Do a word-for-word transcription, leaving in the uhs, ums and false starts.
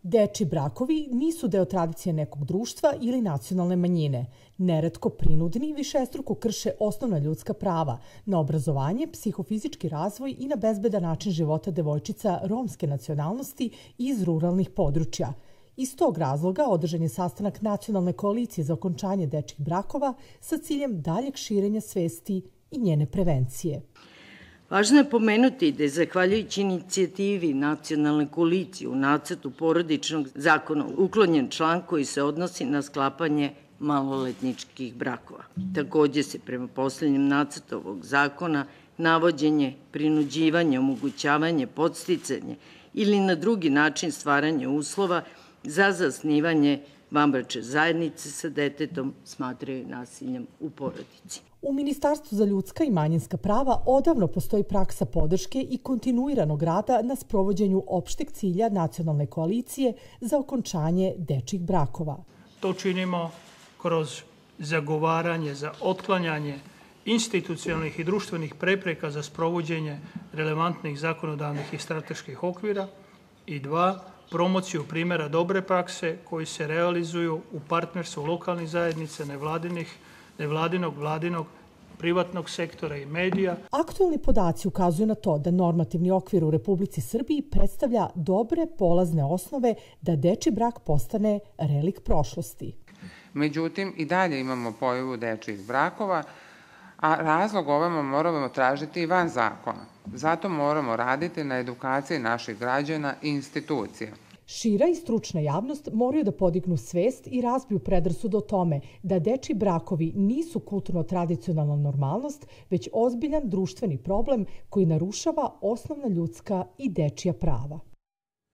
Dečiji brakovi nisu deo tradicije nekog društva ili nacionalne manjine. Neretko prinudni višestruko krše osnovna ljudska prava na obrazovanje, psihofizički razvoj i na bezbedan način života devojčica romske nacionalnosti iz ruralnih područja. Iz tog razloga održan je sastanak Nacionalne koalicije za okončanje dečjih brakova sa ciljem daljeg širenja svesti i njene prevencije. Važno je pomenuti da je zahvaljujući inicijativi Nacionalne koalicije u nacrtu porodičnog zakona uklonjen član koji se odnosi na sklapanje maloletničkih brakova. Takođe se prema poslednjem nacrtu ovog zakona navođenje, prinuđivanje, omogućavanje, podsticanje ili na drugi način stvaranje uslova za zasnivanje vanbračne zajednice sa detetom smatraju nasiljem u porodici. U Ministarstvu za ljudska i manjinska prava odavno postoji praksa podrške i kontinuiranog rada na sprovođenju opšteg cilja Nacionalne koalicije za okončanje dečjih brakova. To činimo kroz zagovaranje za otklanjanje institucionalnih i društvenih prepreka za sprovođenje relevantnih zakonodavnih i strateških okvira i dva, promociju primjera dobre prakse koji se realizuju u partnerstvu lokalnih zajednica, nevladinih, nevladinog, vladinog, privatnog sektora i medija. Aktuelni podaci ukazuju na to da normativni okvir u Republici Srbiji predstavlja dobre polazne osnove da dečji brak postane relik prošlosti. Međutim, i dalje imamo pojavu dečjih brakova, a razlog ovome moramo tražiti i van zakona. Zato moramo raditi na edukaciji naših građana i institucija. Šira i stručna javnost moraju da podignu svest i razbiju predrasud o tome da dečji brakovi nisu kulturno-tradicionalna normalnost, već ozbiljan društveni problem koji narušava osnovna ljudska i dečija prava.